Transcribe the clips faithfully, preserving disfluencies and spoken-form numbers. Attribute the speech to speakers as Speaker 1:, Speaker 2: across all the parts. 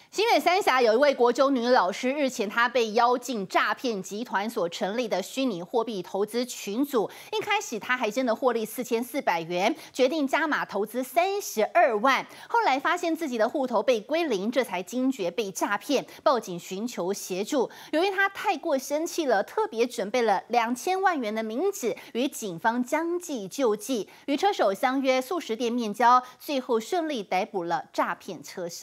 Speaker 1: 新北三峡有一位国中女老师，日前她被邀进诈骗集团所成立的虚拟货币投资群组。一开始她还真的获利四千四百元，决定加码投资三十二万。后来发现自己的户头被归零，这才惊觉被诈骗，报警寻求协助。由于她太过生气了，特别准备了两千万元的冥纸，与警方将计就计，与车手相约素食店面交，最后顺利逮捕了诈骗车手。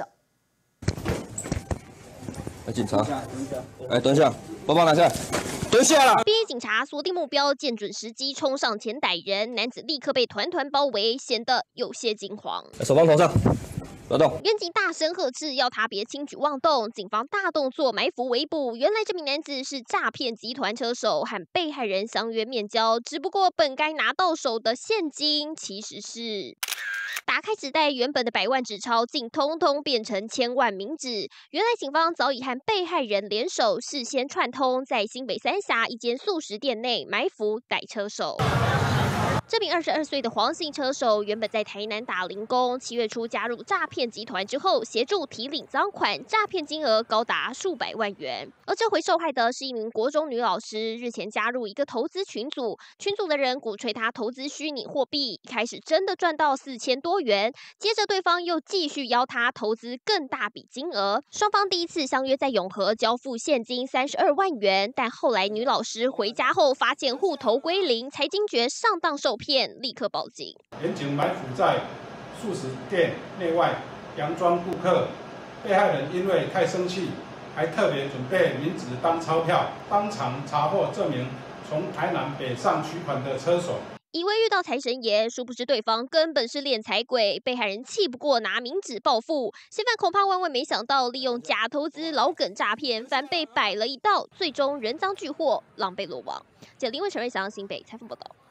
Speaker 2: 来，警察，哎，等一下，包包拿下来，蹲下了。
Speaker 3: 便衣警察锁定目标，见准时机冲上前逮人，男子立刻被团团包围，显得有些惊慌。
Speaker 2: 手放头上，不要动。
Speaker 3: 员警大声呵斥，要他别轻举妄动。警方大动作埋伏围捕，原来这名男子是诈骗集团车手，和被害人相约面交，只不过本该拿到手的现金，其实是。 打开纸袋，原本的百万纸钞竟通通变成千万冥纸。原来警方早已和被害人联手，事先串通，在新北三峡一间素食店内埋伏逮车手。 这名二十二岁的黄姓车手原本在台南打零工，七月初加入诈骗集团之后，协助提领赃款，诈骗金额高达数百万元。而这回受害的是一名国中女老师，日前加入一个投资群组，群组的人鼓吹她投资虚拟货币，一开始真的赚到四千多元，接着对方又继续邀她投资更大笔金额，双方第一次相约在永和交付现金三十二万元，但后来女老师回家后发现户头归零，才惊觉上当受骗，立刻报警。
Speaker 4: 员警埋伏在素食店内外，佯装顾客。被害人因为太生气，还特别准备冥纸当钞票，当场查获这名从台南北上取款的车手。
Speaker 3: 以为遇到财神爷，殊不知对方根本是敛财鬼。被害人气不过，拿冥纸报复。嫌犯恐怕万万没想到，利用假投资老梗诈骗，反被摆了一道，最终人赃俱获，狼狈落网。记者林文成、瑞祥新北采访报道。